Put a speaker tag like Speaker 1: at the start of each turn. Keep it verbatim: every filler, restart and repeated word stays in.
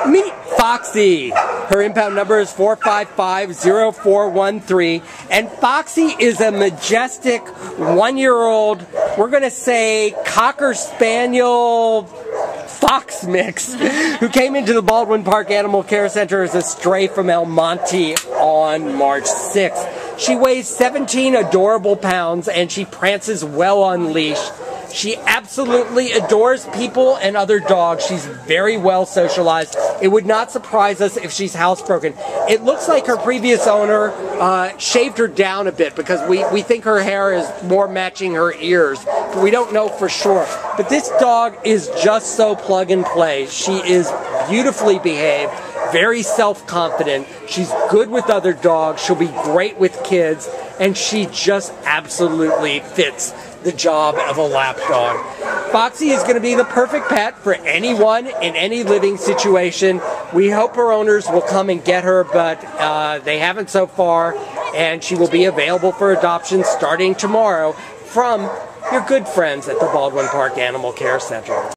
Speaker 1: Meet Foxy. Her impound number is four five five zero four one three, and Foxy is a majestic one-year-old, we're going to say Cocker Spaniel Fox mix, who came into the Baldwin Park Animal Care Center as a stray from El Monte on March sixth. She weighs seventeen adorable pounds, and she prances well on leash. She absolutely adores people and other dogs. She's very well socialized. It would not surprise us if she's housebroken. It looks like her previous owner uh, shaved her down a bit because we, we think her hair is more matching her ears. But we don't know for sure. But this dog is just so plug and play. She is beautifully behaved, very self-confident. She's good with other dogs. She'll be great with kids. And she just absolutely fits the job of a lap dog. Foxy is going to be the perfect pet for anyone in any living situation. We hope her owners will come and get her, but uh, they haven't so far, and she will be available for adoption starting tomorrow from your good friends at the Baldwin Park Animal Care Center.